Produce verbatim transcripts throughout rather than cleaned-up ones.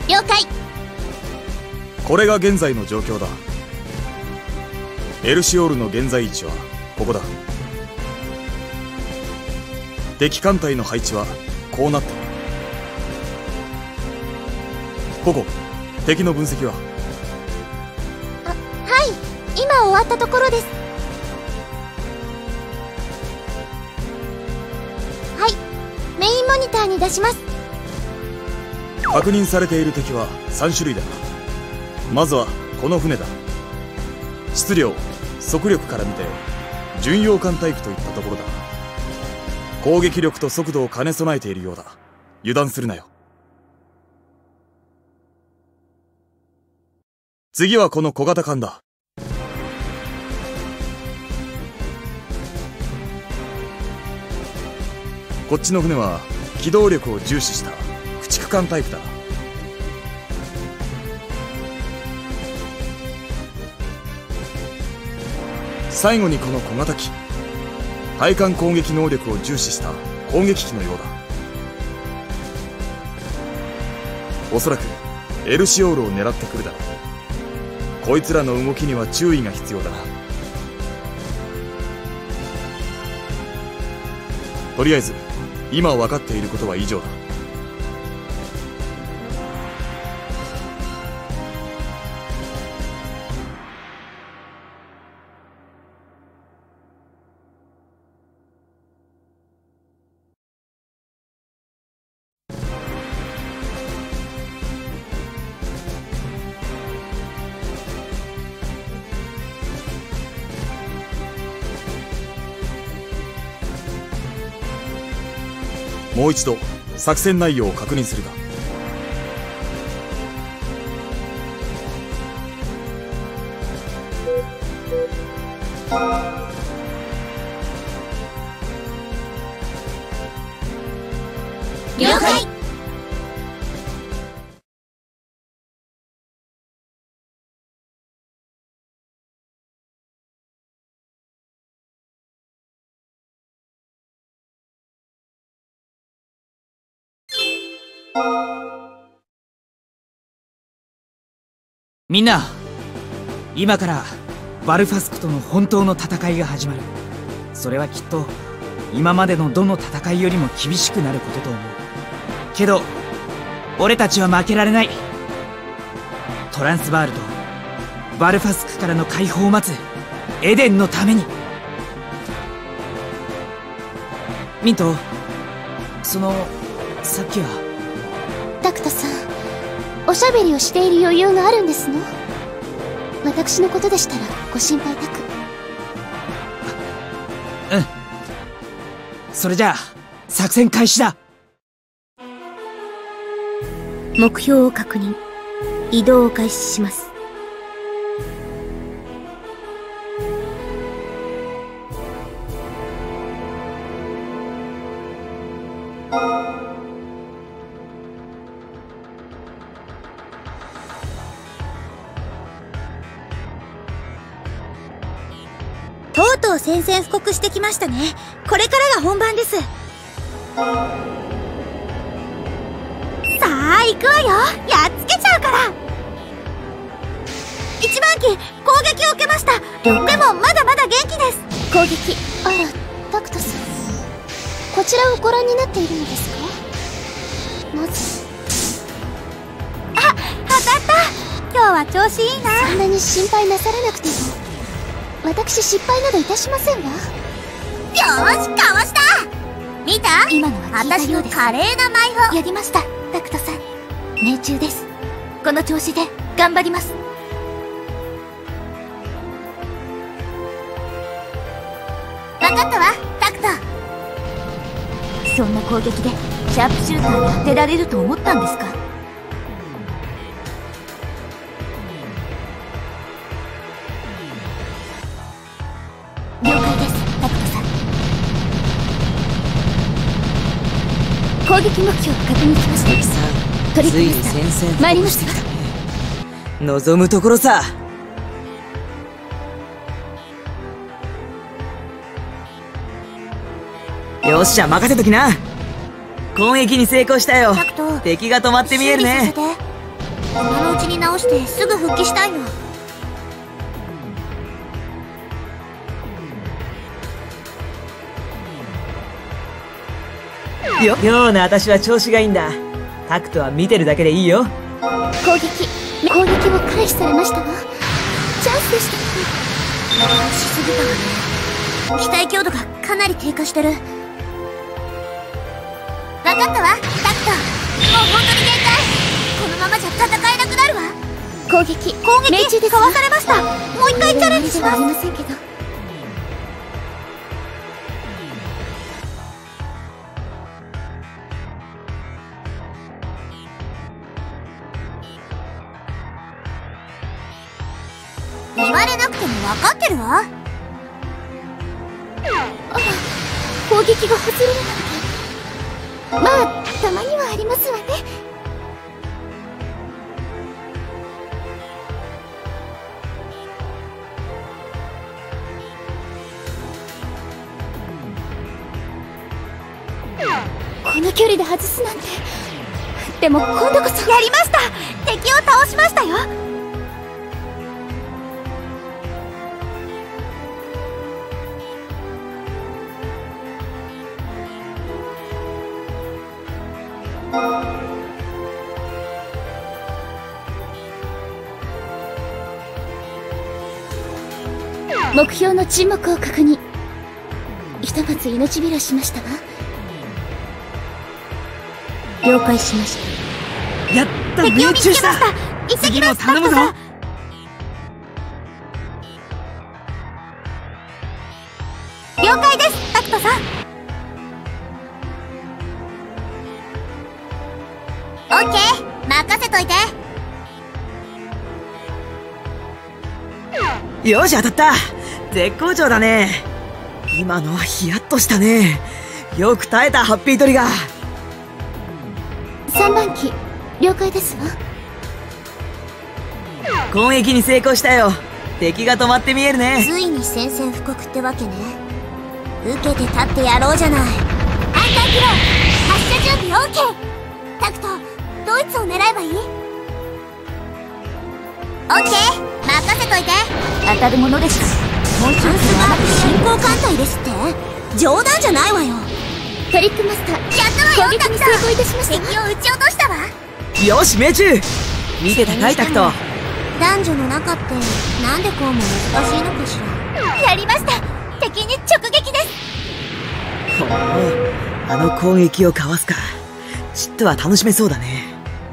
了解。 これが現在の状況だ。エルシオールの現在位置はここだ。敵艦隊の配置はこうなっている。ここ、敵の分析は？ あ、はい、今終わったところです。はい、メインモニターに出します。 確認されている敵はさん種類だな。まずはこの船だ。質量、速力から見て巡洋艦タイプといったところだ。攻撃力と速度を兼ね備えているようだ。油断するなよ。次はこの小型艦だ。こっちの船は機動力を重視した駆逐艦タイプだな。最後にこの小型機、対艦攻撃能力を重視した攻撃機のようだ。おそらくエルシオールを狙ってくるだろう。こいつらの動きには注意が必要だな。とりあえず今分かっていることは以上だ。もう一度作戦内容を確認するか。 了解。 みんな、今からバルファスクとの本当の戦いが始まる。それはきっと今までのどの戦いよりも厳しくなることと思う。けど俺たちは負けられない。トランスバールとバルファスクからの解放を待つエデンのために。ミント、そのさっきはタクトさん、おしゃべりをしている余裕があるんですの？私のことでしたらご心配なく。 うん。それじゃあ作戦開始だ。 目標を確認。移動を開始します。とうとう宣戦布告してきましたね。これからが本番です。さあ行くわよ。やっつけちゃうから。一番機攻撃を受けました。でもまだまだ元気です。攻撃。あら、タクトさん、こちらをご覧になっているのですか？なぜ？あ、当たった。今日は調子いいな。そんなに心配なさらなくても、私失敗などいたしませんわ。よーし、かわした。見た？今のは私の華麗な舞をやりました。タクトさん、命中です。この調子で頑張ります。分かったわ、タクト。そんな攻撃でシャープシューターに当てられると思ったんですか？了解です、タクトさん。攻撃目標を確認しました。トリプルスター参りました。 望むところさ。よっしゃ、任せときな。攻撃に成功したよ。敵が止まって見えるね。 今のうちに直してすぐ復帰したいの。 よ今日の私は調子がいいんだ。タクトは見てるだけでいいよ。 攻撃攻撃を回避されましたわ。チャンスでしたのに。しすぎたわね。機体強度がかなり低下してる。分かったわタクト、もう本当に限界。このままじゃ戦えなくなるわ。攻撃攻撃命中でかわされました。もう一回チャレンジします。ありませんけど。言われなくても分かってるわ。あ、攻撃が外れるなんて。まあたまにはありますわね。この距離で外すなんて。でも今度こそやりました。敵を倒しましたよ。目標の沈黙を確認。ひとまず命拾いしましたわ。了解しました。 やった、命中した。次も頼むぞ。 了解ですタクトさん。オッケー、任せといて。 よし、当たった。絶好調だね。今のはヒヤッとしたね。よく耐えたハッピートリガー。 さんばん機了解ですわ。 攻撃に成功したよ。敵が止まって見えるね。 ついに宣戦布告ってわけね。受けて立ってやろうじゃない。反対機動発射準備 オーケー。 タクト、ドイツを狙えばいい。オッケー、任せといて。当たるものでした。もうチャンスがなく進行艦隊ですって。冗談じゃないわよ。トリックマスター、やったわよ。攻撃に成功いたしました。敵を撃ち落としたわ。 よし、命中。見てたかいタクト。 男女の中ってなんでこうも難しいのかしら。やりました。敵に直撃です。 ほう、あの攻撃をかわすか。ちっとは楽しめそうだね。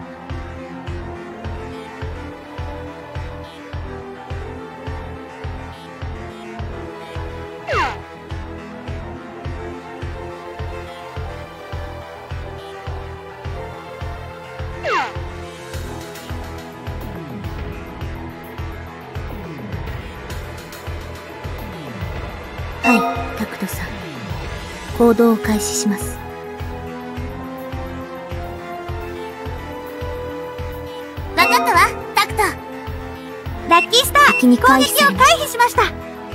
はい、タクトさん、行動を開始します。分かったわタクト。ラッキースター、攻撃を回避しました。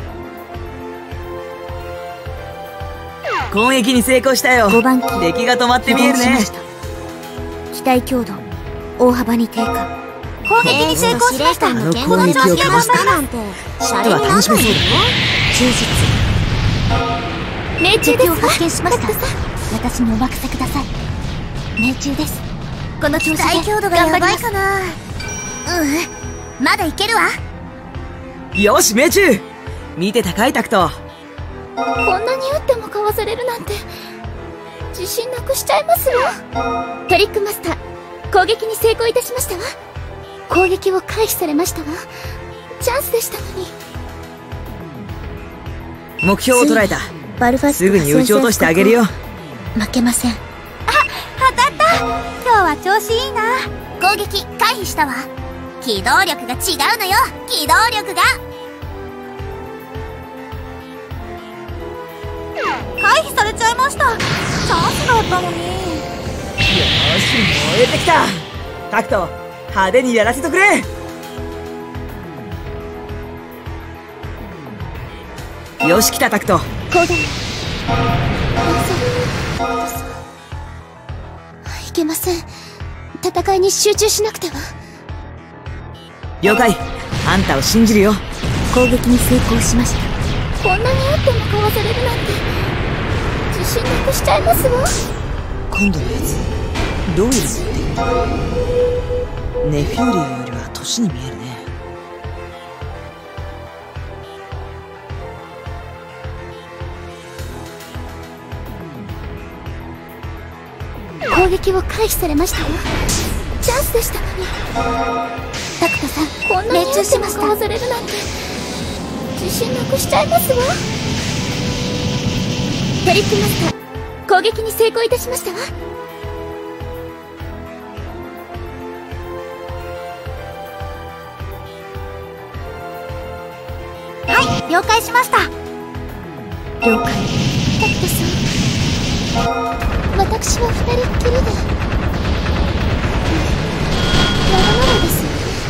攻撃に成功したよ。 ごばん機敵が止まって見えるね。 機体強度大幅に低下。攻撃に成功しました。 あの攻撃をかわしたなんてちょっとは楽しめそうだね。 忠実。命中です。を発見しました。私にお任せください。命中です。この調子で頑張ります。機体強度がやばいかな。うん、まだいけるわ。 よし、命中。見てたかいタクト。 こんなに打ってもかわされるなんて自信なくしちゃいますわ。トリックマスター、攻撃に成功いたしましたわ。攻撃を回避されましたわ。チャンスでしたのに。 目標を捉えた。 バルファスすぐに撃ち落としてあげるよ。 負けません。あ、当たった。今日は調子いいな。攻撃回避したわ。機動力が違うのよ。機動力が回避されちゃいました。チャンスだったのに。 よし、燃えてきた。タクト、派手にやらせてくれ。よし、来たタクト。 行動。いけません。戦いに集中しなくては。 了解。あんたを信じるよ。 攻撃に成功しました。こんなに打ってもかわされるなんて自信なくしちゃいますわ。 今度のやつどういう設定？ネフューリアよりは年に見えるね。 攻撃を回避されましたわ。チャンスでしたのに。タクトさん、こんなに打ってもかわされるなんて自信なくしちゃいますわ。トリックマスター、攻撃に成功いたしましたわ。はい、了解しました。了解。タクトさん、私は二人っきりでわがままです。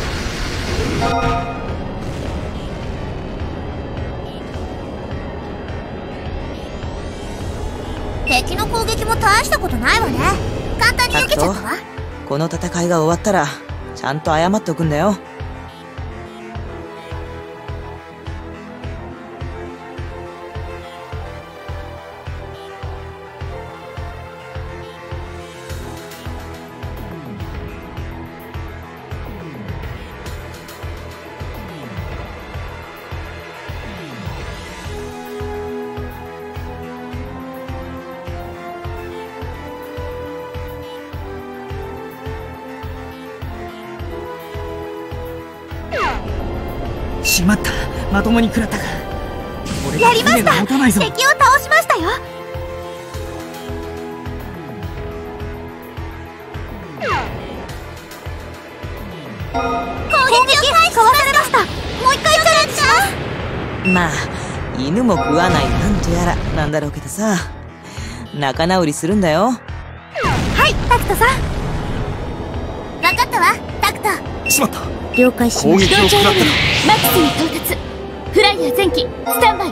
敵の攻撃も大したことないわね。簡単に避けちゃったわ。 この戦いが終わったらちゃんと謝っておくんだよ。 しまった、まともに食らったか。俺やりました。 持たないぞ。 敵を倒しましたよ。攻撃を回避かわされました。もう一回チャレンジします。 まあ犬も食わないなんとやらなんだろうけどさ、仲直りするんだよ。 はい、タクトさん。分かったわ、タクト。 しまった。 了解しました。 攻撃を食らった。 マックスに到達。フライヤー前期スタンバイ。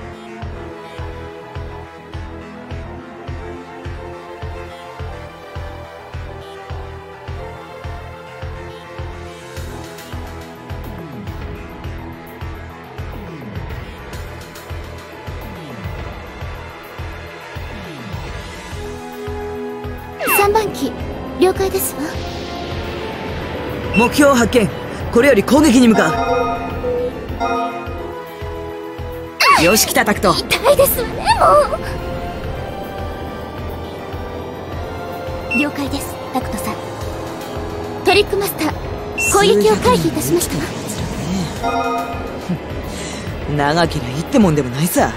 さんばん機了解ですわ。 目標発見。これより攻撃に向かう。よし来たタクト。 痛いですわね、もう。了解です、タクトさん。トリックマスター、攻撃を回避いたしましたわ。 長けりゃいいってもんでもないさ。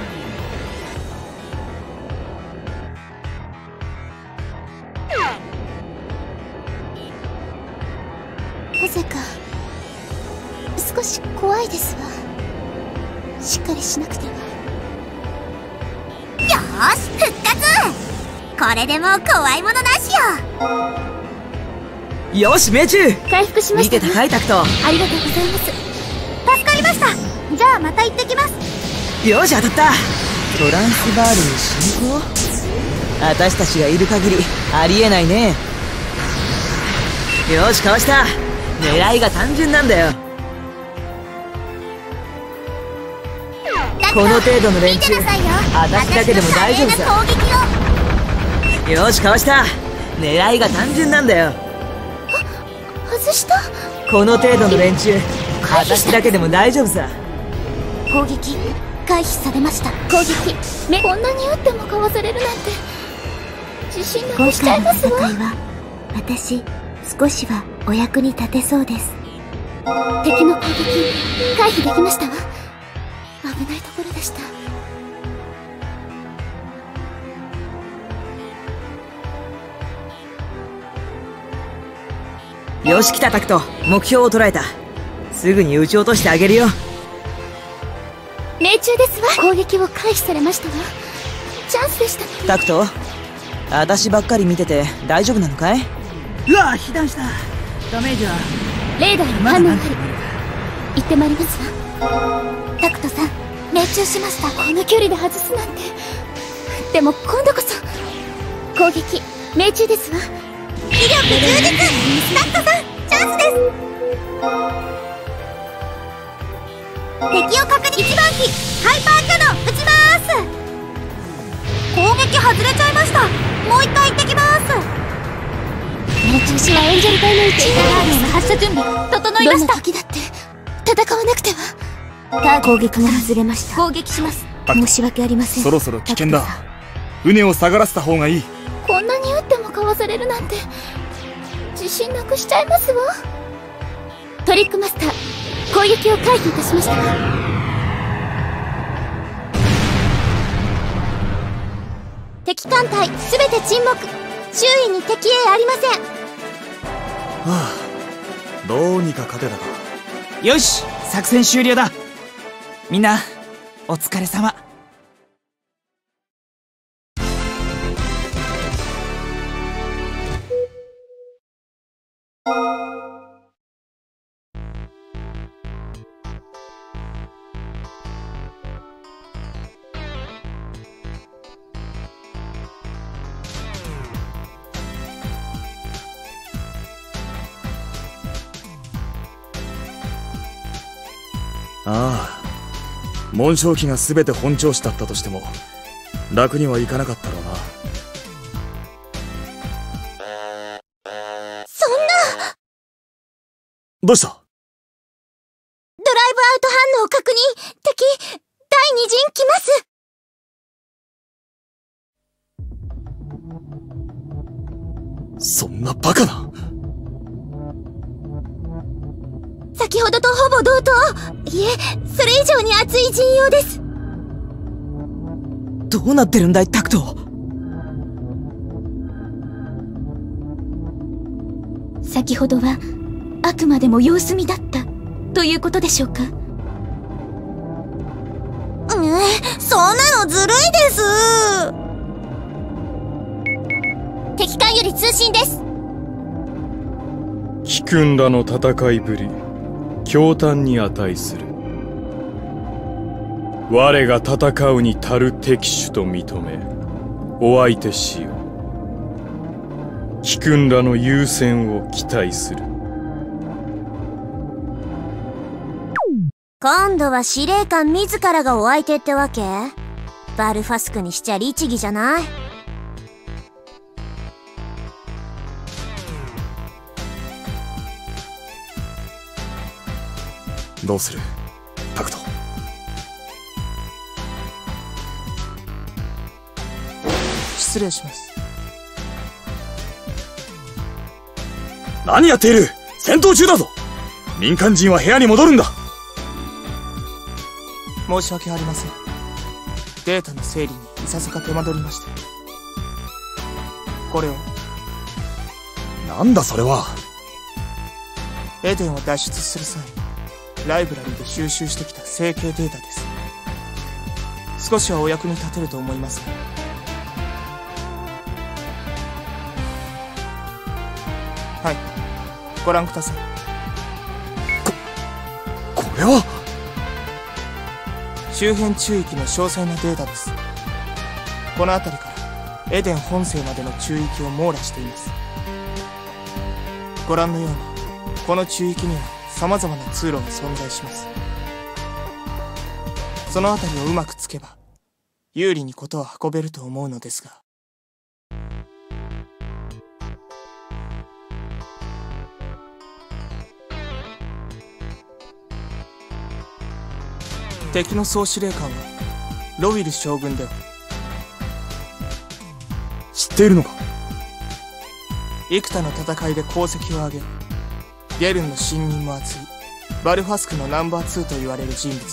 なぜか少し怖いですわ。しっかりしなくては。よーし復活。これでもう怖いものなしよ。 よし命中。 回復しました。 見てたかいタクト。 ありがとうございます。助かりました。じゃあまた行ってきます。 よし当たった。トランスバールに進行。私たちがいる限りありえないね。よしかわした。狙いが単純なんだよ。この程度の連中私だけでも大丈夫さ。よしかわした。狙いが単純なんだよ。 外した。 この程度の連中私だけでも大丈夫さ。 攻撃回避されました。攻撃めこんなに打ってもかわされるなんて自信なくしちゃいますわ。今回の戦いは私少しはお役に立てそうです。敵の攻撃回避できましたわ。危ないところでした。 よし来たタクト。目標を捉えた。すぐに撃ち落としてあげるよ。 命中ですわ。攻撃を回避されましたわ。チャンスでしたね。 タクト私ばっかり見てて大丈夫なのかい？うわ被弾した。ダメージはレーダーに反応あり。行ってまいりますわ。タクトさん命中しました。この距離で外すなんて。でも今度こそ攻撃命中ですわ。威力充実。タクトさんチャンスです。 敵を確認。一番機ハイパーキャノン撃ちます。攻撃外れちゃいました。もう一回行ってきます。この調子はエンジェル隊の一員ガーディアンの発射準備整いました。どんな時だって戦わなくては。攻撃が外れました。攻撃します。申し訳ありません。 そろそろ危険だ。船を下がらせた方がいい。 こんなに撃ってもかわされるなんて自信なくしちゃいますわ。トリックマスター、攻撃を回避いたしました。敵艦隊すべて沈黙。周囲に敵兵ありません。 はあ、どうにか勝てたか。 よし、作戦終了だ。みんなお疲れ様。 ああ、紋章機が全て本調子だったとしても楽にはいかなかったろうな。 そんな。 どうした？ ドライブアウト反応確認。敵だいに陣来ます。そんなバカな。 先ほどとほぼ同等。いえ、それ以上に熱い陣容です。 どうなってるんだいタクト。 先ほどはあくまでも様子見だったということでしょうか。うん、そんなのずるいです。敵艦より通信です。 貴君らの戦いぶり驚嘆に値する。我が戦うに足る敵手と認めお相手しよう。貴君らの優先を期待する。 今度は司令官自らがお相手ってわけ？バルファスクにしちゃ律儀じゃない？ どうするタクト。 失礼します。 何やっている。戦闘中だぞ。民間人は部屋に戻るんだ。 申し訳ありません。データの整理にいささか手間取りました。これを。 なんだそれは。 エデンを脱出する際ライブラリで収集してきた整形データです。少しはお役に立てると思いますが。はい、ご覧ください。 こ、これは周辺宙域の詳細なデータです。この辺りからエデン本星までの宙域を網羅しています。ご覧のようにこの宙域には様々な通路が存在します。その辺りをうまくつけば有利に事を運べると思うのですが。敵の総司令官はロウィル将軍では。 知っているのか。 幾多の戦いで功績を挙げゲルンの信任も厚いバルファスクのナンバーツーと言われる人物です。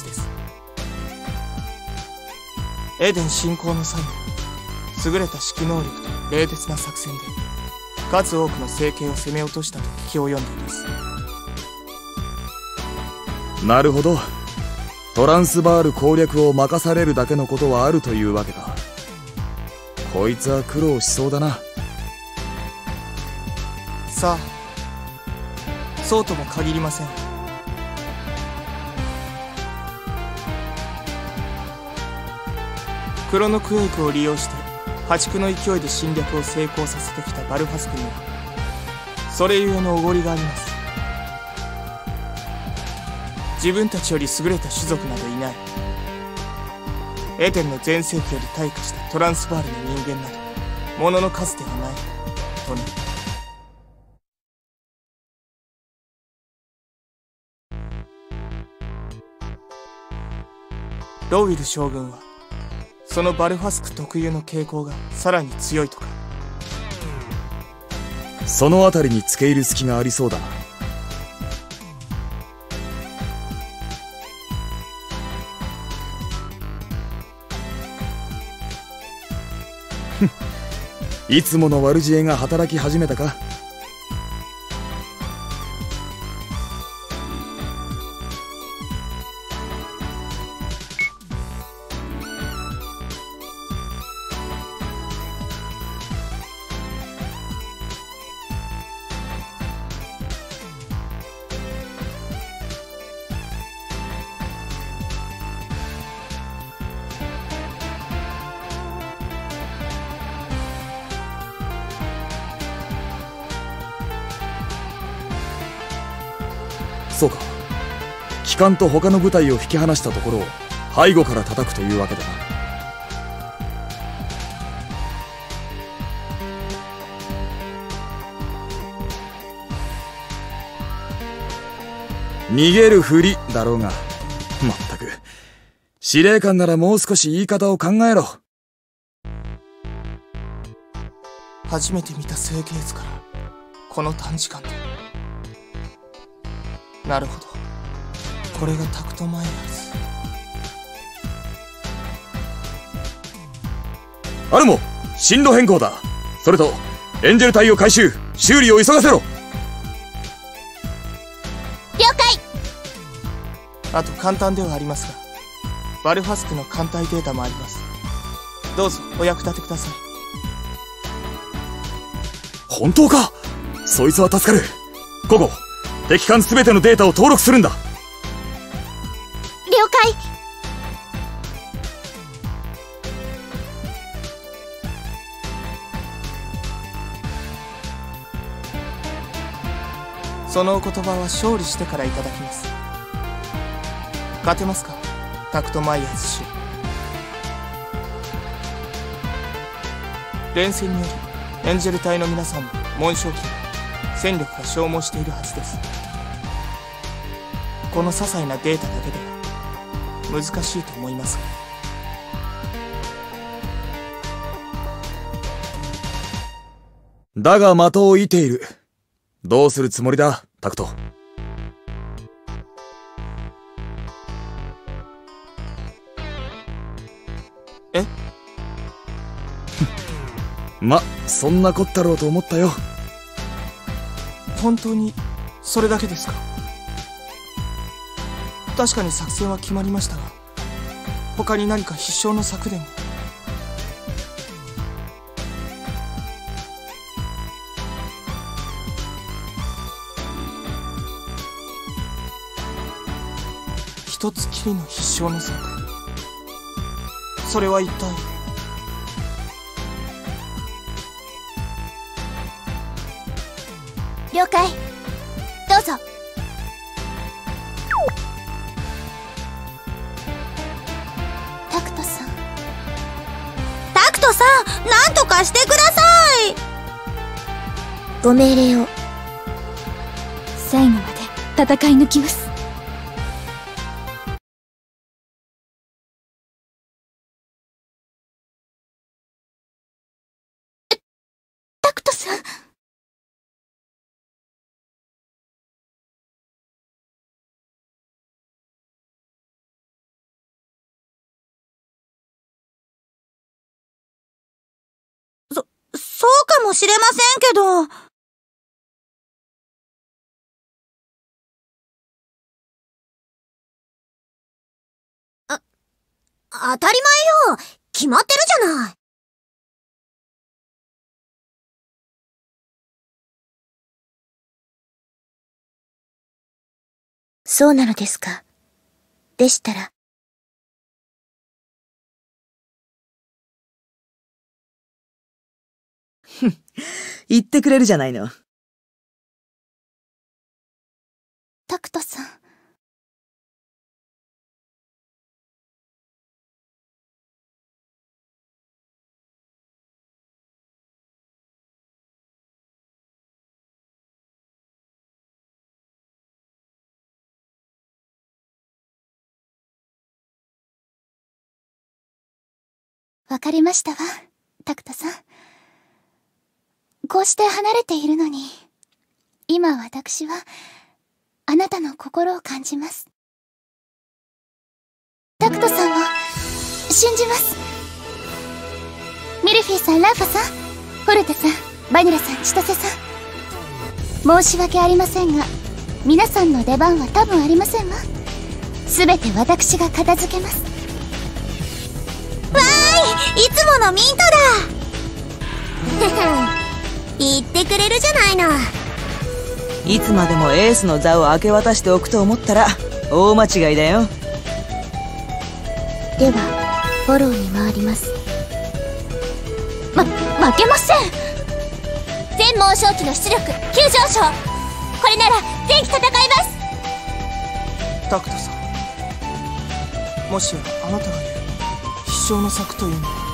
エデン侵攻の際に優れた指揮能力と冷徹な作戦で数多くの星系を攻め落としたと聞き及んでいます。 なるほど。トランスバール攻略を任されるだけのことはあるというわけだ。こいつは苦労しそうだな。 さあ、そうとも限りません。クロノクエイクを利用して破竹の勢いで侵略を成功させてきたバルファスクにはそれゆえのおごりがあります。 自分たちより優れた種族などいない。エデンの全盛期より退化したトランスバールの人間など物の数ではないとね。ロウィル将軍はそのバルファスク特有の傾向がさらに強いとか。 そのあたりに付け入る隙がありそうだな。いつもの悪知恵が働き始めたか。そうか、機関と他の部隊を引き離したところを背後から叩くというわけだな。逃げるふりだろうが、まったく司令官ならもう少し言い方を考えろ。 初めて見た成形図からこの短時間で。なるほど、これがタクトマイヤーズ。 アルモ、進路変更だ。それとエンジェル隊を回収、修理を急がせろ。 了解。 あと簡単ではありますが、バルファスクの艦隊データもあります。どうぞお役立てください。 本当か。そいつは助かる。ココ、敵艦すべてのデータを登録するんだ。 了解。 そのお言葉は勝利してからいただきます。勝てますか、タクトマイヤーズ氏。連戦によりエンジェル隊の皆さんも紋章機が戦力が消耗しているはずです。この些細なデータだけでは難しいと思いますが。だが的を射ている。どうするつもりだ、タクト。 えま、そんなこったろうと思ったよ。 本当にそれだけですか。確かに作戦は決まりましたが、他に何か必勝の策でも。一つきりの必勝の策、それは一体。 了解。どうぞ。タクトさん。タクトさん、なんとかしてください。ご命令を。最後まで戦い抜きます。タクトさん。そうかもしれませんけど。あ、当たり前よ。決まってるじゃない。そうなのですか。でしたら。 言ってくれるじゃないの。 タクトさん。 わかりましたわ、タクトさん。こうして離れているのに、今私は、あなたの心を感じます。タクトさんを、信じます。ミルフィーさん、ランファさん、フォルテさん、バニラさん、千歳さん。申し訳ありませんが、皆さんの出番は多分ありませんわ。すべて私が片付けます。 わーい、いつものミントだ言ってくれるじゃないの。 いつまでもエースの座を明け渡しておくと思ったら大間違いだよ。 ではフォローに回ります。ま負けません。 全猛将機の出力急上昇。これなら前期戦います。 タクトさん、もしやあなたが言う必勝の策というのは